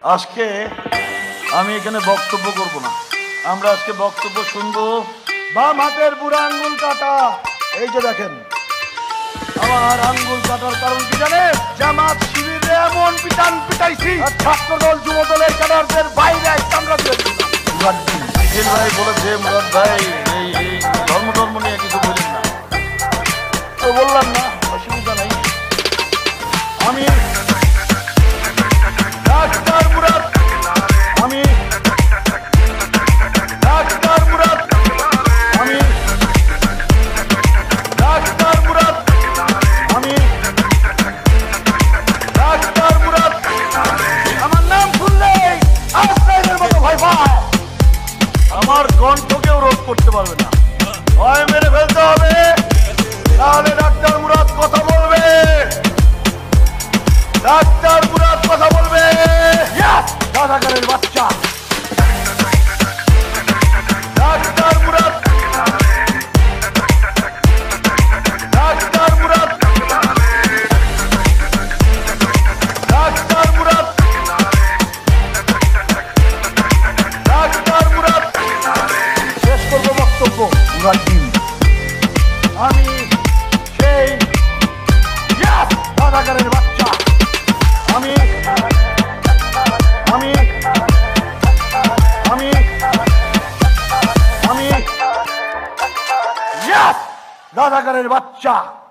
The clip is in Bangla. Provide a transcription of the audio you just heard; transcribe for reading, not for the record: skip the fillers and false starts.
আজকে আমি এখানে বক্তব্য করব না, আমরা আজকে বক্তব্য শুনবো। বাম হাতের বুড়া আঙ্গুল কাটা, এই যে দেখেন আমার আঙ্গুল কাটার কারণ কি জানেন? জামাত শিবিরে এমন পিটান পিটাইছি, ছাত্রদল যুব দলের ক্যাডারদের বাইরে আমরা ভাই বলেছে মুরাদ ভাই এই ধর্ম নিয়ে কিছু বলেন না, তো বললাম না, অসুবিধা নাই। আমি ডাক্তার মুরাদ, আমি ডাক্তার মুরাদ, আমি ডাক্তার মুরাদ, আমি ডাক্তার মুরাদ। আমার নাম শুনলে আজরাইলের মতো ভয় পায়, আমার কণ্ঠ কেউ রোধ করতে পারবে না। ভয় মেরে ফেলতে হবে, তাহলে ডাক্তার মুরাদ কথা বলবে, ডাক্তার মুরাদ কথা বলবে। রাজাকারের বাচ্চা doctor Murad, doctor Murad, doctor Murad, doctor Murad. শেষ করবো বক্তব্য। আমি সেই রাজাকারের বাচ্চা, আমি আমি আমি আমি রাজাকারের বাচ্চা।